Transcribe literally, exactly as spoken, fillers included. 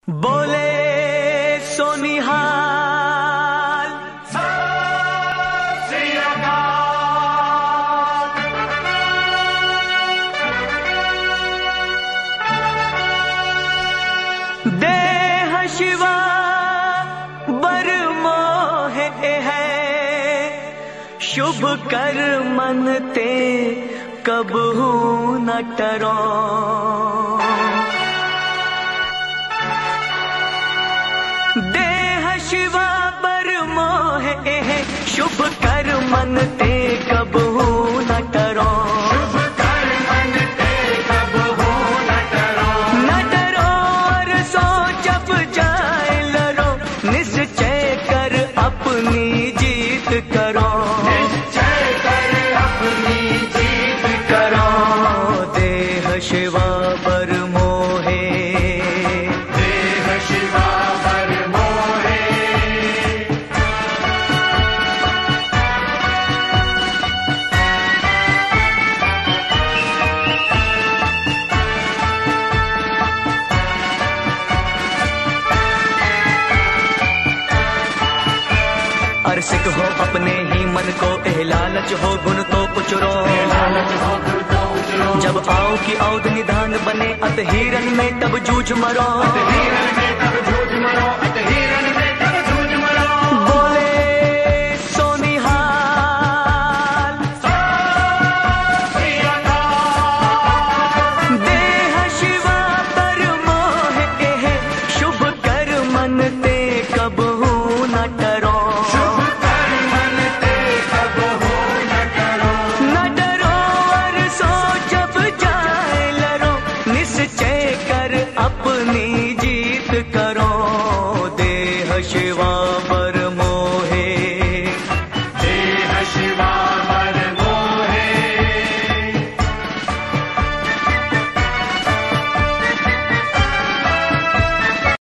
बोले सोनिहाल देह शिवा बर मोहे है, शुभ कर मन ते कबहू न टरो। देह शिवा बर मोह है, शुभ कर मन ते कबहू न टरो। शुभ कर मन ते कबहू न टरो। न डरो और सो जब जाए लरो, निश्चय कर अपनी जीत करो। निश्चय कर अपनी जीत करो। देह शिवा बर मोहे, देह शिवा बर मोहे। अरसिक हो अपने ही मन को, एह लालच हो गुण तो कुचरो। जब आओ कि औद निधान बने अत हिरन में तब जूझ मरो।